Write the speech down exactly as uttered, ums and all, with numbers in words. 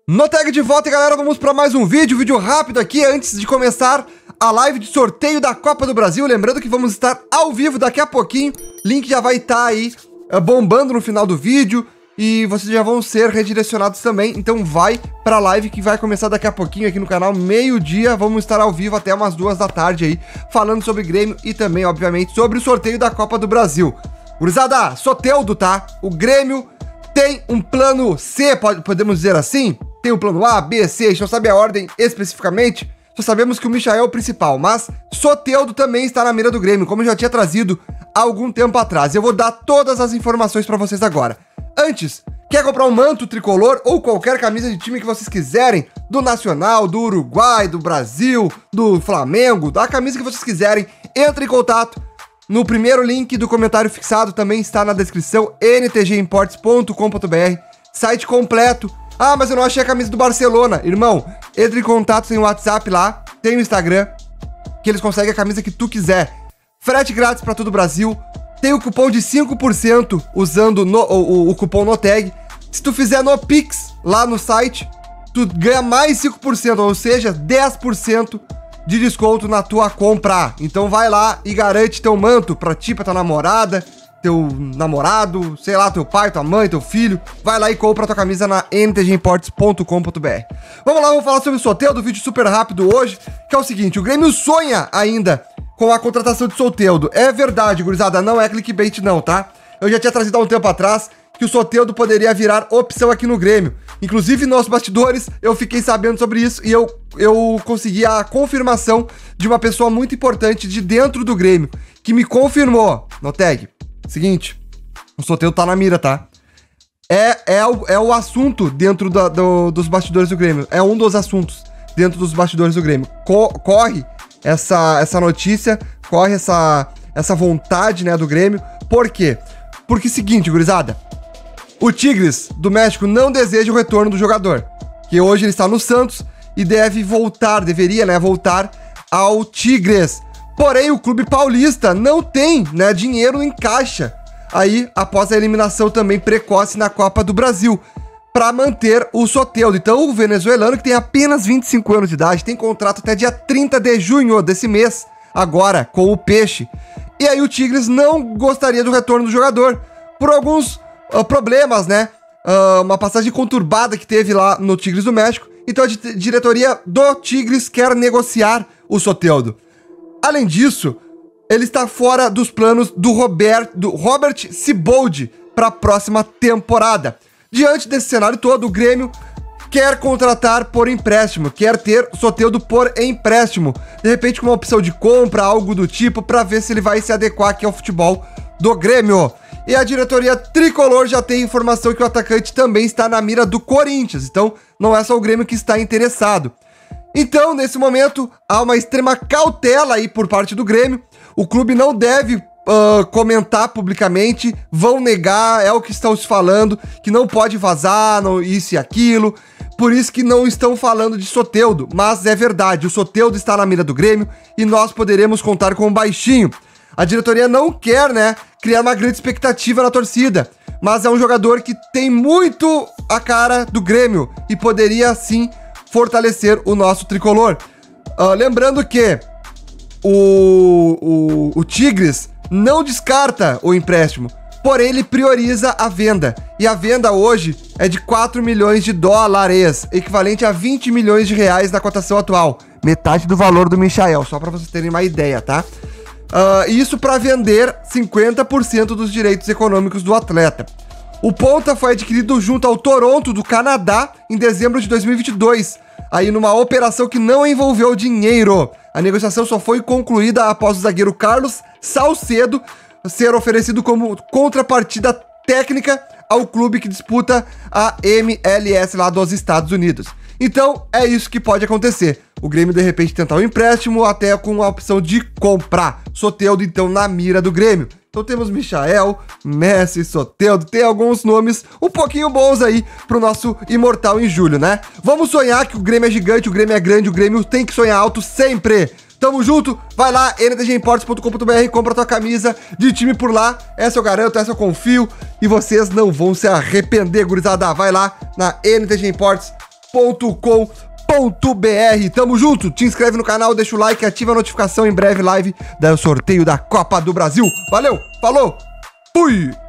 Noteg de volta, galera, vamos para mais um vídeo, vídeo rápido aqui, antes de começar a live de sorteio da Copa do Brasil. Lembrando que vamos estar ao vivo daqui a pouquinho, link já vai estar aí uh, bombando no final do vídeo e vocês já vão ser redirecionados também, então vai para a live que vai começar daqui a pouquinho aqui no canal, meio-dia, vamos estar ao vivo até umas duas da tarde aí, falando sobre Grêmio e também, obviamente, sobre o sorteio da Copa do Brasil. Gurizada, Soteldo, tá? O Grêmio tem um plano C, pode, podemos dizer assim? Tem o plano A, B, C, a gente não sabe a ordem especificamente, só sabemos que o Michael é o principal, mas Soteldo também está na mira do Grêmio, como eu já tinha trazido há algum tempo atrás. Eu vou dar todas as informações para vocês agora. Antes, quer comprar um manto tricolor ou qualquer camisa de time que vocês quiserem, do Nacional, do Uruguai, do Brasil, do Flamengo, da camisa que vocês quiserem, entre em contato. No primeiro link do comentário fixado também está na descrição, n t g imports ponto com ponto b r, site completo. Ah, mas eu não achei a camisa do Barcelona. Irmão, entre em contato, tem o WhatsApp lá, tem o Instagram, que eles conseguem a camisa que tu quiser. Frete grátis para todo o Brasil, tem o cupom de cinco por cento usando no, o, o, o cupom Noteg. Se tu fizer no Pix, lá no site, tu ganha mais cinco por cento, ou seja, dez por cento de desconto na tua compra. Então vai lá e garante teu manto pra ti, pra tua namorada, teu namorado, sei lá, teu pai, tua mãe, teu filho. Vai lá e compra tua camisa na n t g imports ponto com ponto b r. Vamos lá, vamos falar sobre o Soteldo, vídeo super rápido hoje, que é o seguinte, o Grêmio sonha ainda com a contratação de Soteldo. É verdade, gurizada, não é clickbait não, tá? Eu já tinha trazido há um tempo atrás que o Soteldo poderia virar opção aqui no Grêmio. Inclusive, nos bastidores, eu fiquei sabendo sobre isso e eu, eu consegui a confirmação de uma pessoa muito importante de dentro do Grêmio, que me confirmou, Noteg, seguinte, o Soteldo tá na mira, tá? É, é, o, é o assunto dentro da, do, dos bastidores do Grêmio, é um dos assuntos dentro dos bastidores do Grêmio. Co corre essa, essa notícia, corre essa, essa vontade, né, do Grêmio. Por quê? Porque seguinte, gurizada, o Tigres do México não deseja o retorno do jogador, que hoje ele está no Santos e deve voltar, deveria, né, voltar ao Tigres. Porém, o clube paulista não tem, né, dinheiro em caixa aí após a eliminação também precoce na Copa do Brasil para manter o Soteldo. Então, o venezuelano, que tem apenas vinte e cinco anos de idade, tem contrato até dia trinta de junho desse mês, agora, com o Peixe. E aí o Tigres não gostaria do retorno do jogador por alguns Uh, problemas, né? Uh, uma passagem conturbada que teve lá no Tigres do México. Então a di diretoria do Tigres quer negociar o Soteldo. Além disso, ele está fora dos planos do Robert, do Robert Ciboldi para a próxima temporada. Diante desse cenário todo, o Grêmio quer contratar por empréstimo, quer ter o Soteldo por empréstimo. De repente com uma opção de compra, algo do tipo, para ver se ele vai se adequar aqui ao futebol do Grêmio. E a diretoria tricolor já tem informação que o atacante também está na mira do Corinthians. Então, não é só o Grêmio que está interessado. Então, nesse momento, há uma extrema cautela aí por parte do Grêmio. O clube não deve uh, comentar publicamente, vão negar, é o que estão se falando, que não pode vazar, não, isso e aquilo. Por isso que não estão falando de Soteldo. Mas é verdade, o Soteldo está na mira do Grêmio e nós poderemos contar com o baixinho. A diretoria não quer, né, criar uma grande expectativa na torcida, mas é um jogador que tem muito a cara do Grêmio e poderia, sim, fortalecer o nosso tricolor. Uh, lembrando que o, o, o Tigres não descarta o empréstimo, porém ele prioriza a venda. E a venda hoje é de quatro milhões de dólares, equivalente a vinte milhões de reais na cotação atual. Metade do valor do Michael, só para vocês terem uma ideia, tá? Uh, isso para vender cinquenta por cento dos direitos econômicos do atleta. O ponta foi adquirido junto ao Toronto do Canadá em dezembro de dois mil e vinte e dois, aí numa operação que não envolveu dinheiro. A negociação só foi concluída após o zagueiro Carlos Salcedo ser oferecido como contrapartida técnica ao clube que disputa a M L S lá dos Estados Unidos. Então, é isso que pode acontecer. O Grêmio, de repente, tentar um empréstimo, até com a opção de comprar. Soteldo, então, na mira do Grêmio. Então, temos Michael, Messi, Soteldo, tem alguns nomes um pouquinho bons aí pro nosso imortal em julho, né? Vamos sonhar que o Grêmio é gigante, o Grêmio é grande, o Grêmio tem que sonhar alto sempre. Tamo junto, vai lá, n t g imports ponto com ponto b r, compra tua camisa de time por lá. Essa eu garanto, essa eu confio e vocês não vão se arrepender, gurizada. Vai lá na n t g imports ponto com ponto br. Tamo junto, te inscreve no canal, deixa o like, ativa a notificação, em breve live do sorteio da Copa do Brasil. Valeu, falou, fui!